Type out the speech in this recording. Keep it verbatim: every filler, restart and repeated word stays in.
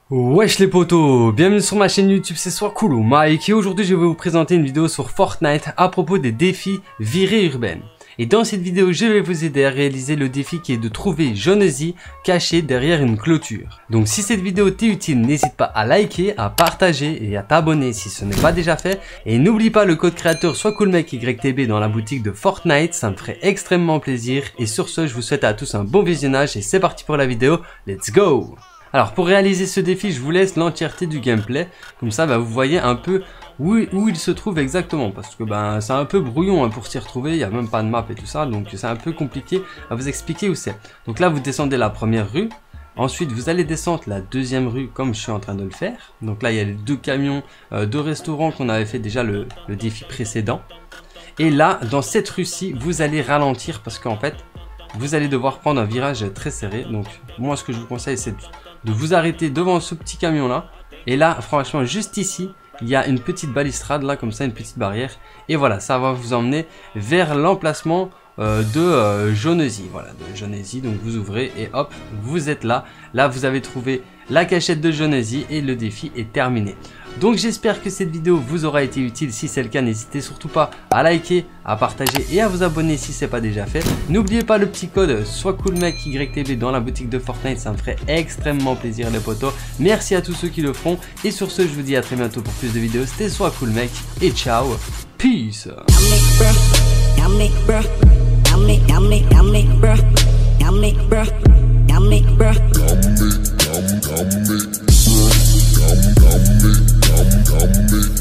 Wesh les potos, bienvenue sur ma chaîne YouTube, c'est Soiscool ou Mike et aujourd'hui je vais vous présenter une vidéo sur Fortnite à propos des défis virée urbaine. Et dans cette vidéo je vais vous aider à réaliser le défi qui est de trouver Jonesy caché derrière une clôture. Donc si cette vidéo t'est utile, n'hésite pas à liker, à partager et à t'abonner si ce n'est pas déjà fait. Et n'oublie pas le code créateur SoisCoolMecYTB dans la boutique de Fortnite, ça me ferait extrêmement plaisir. Et sur ce je vous souhaite à tous un bon visionnage et c'est parti pour la vidéo, let's go! Alors pour réaliser ce défi, je vous laisse l'entièreté du gameplay, comme ça bah, vous voyez un peu où, où il se trouve exactement, parce que bah, c'est un peu brouillon hein, pour s'y retrouver, il n'y a même pas de map et tout ça, donc c'est un peu compliqué à vous expliquer où c'est. Donc là vous descendez la première rue, ensuite vous allez descendre la deuxième rue comme je suis en train de le faire, donc là il y a les deux camions euh, de restaurants qu'on avait fait déjà le, le défi précédent. Et là dans cette rue-ci vous allez ralentir parce qu'en fait vous allez devoir prendre un virage très serré, donc moi ce que je vous conseille c'est de vous arrêter devant ce petit camion là, et là franchement juste ici il y a une petite balustrade là comme ça, une petite barrière, et voilà ça va vous emmener vers l'emplacement euh, de euh, Jonesy, voilà de Jonesy. Donc vous ouvrez et hop vous êtes là, là vous avez trouvé la cachette de Jonesy et le défi est terminé. Donc j'espère que cette vidéo vous aura été utile, si c'est le cas n'hésitez surtout pas à liker, à partager et à vous abonner si ce n'est pas déjà fait. N'oubliez pas le petit code SoisCoolMecYTB dans la boutique de Fortnite, ça me ferait extrêmement plaisir les potos. Merci à tous ceux qui le font et sur ce je vous dis à très bientôt pour plus de vidéos, c'était SoisCoolMec et ciao, peace. Come, come, me.